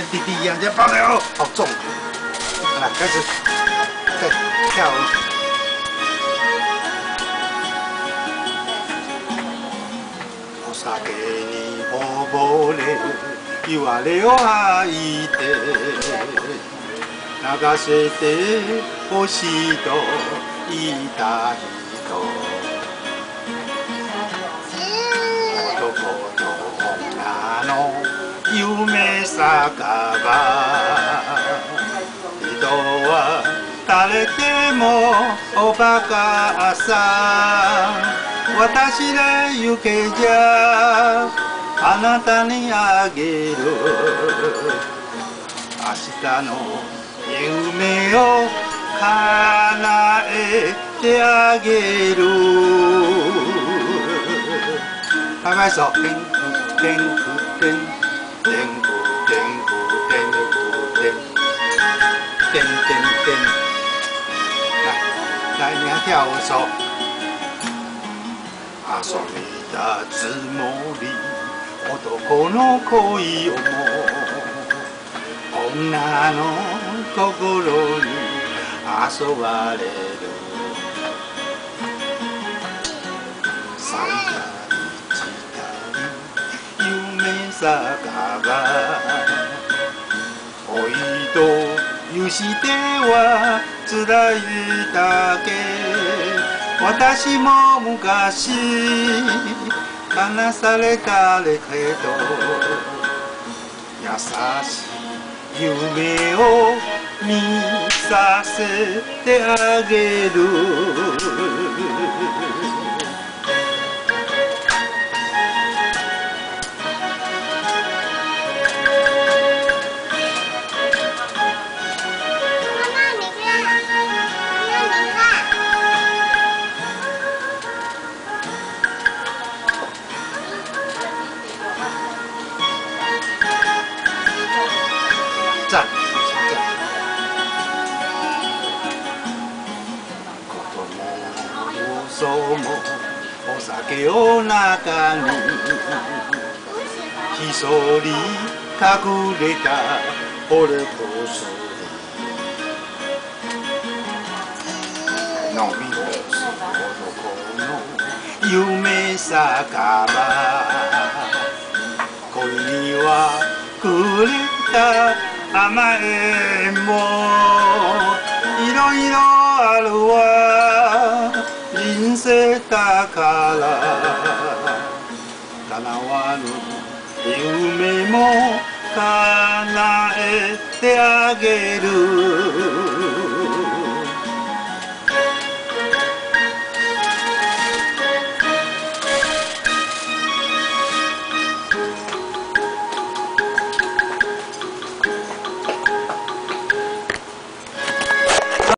弟弟一样，这抱的哦，好重。来，开始，再跳舞。お酒に溺れ言われを吐いて流せてほしいと言いたい人男と女の夢酒場人は誰でもおバカさ私ら行けじゃあなたにあげる明日の夢を叶えてあげる拍拍手，天空天空天天空天空天空天天天天，来，你看跳舞手。遊びだつもり男の恋をも女の心に遊ばれる最大地帯夢酒場恋というしてはつらいだけ私も昔離されたけど優しい夢を見させてあげる赞！子供も嘘もお酒を中にひそり隠れた俺とすり飲み干す男の夢酒場恋にはくれた甘えんもいろいろあるわ人生だから叶わぬ夢も叶えてあげる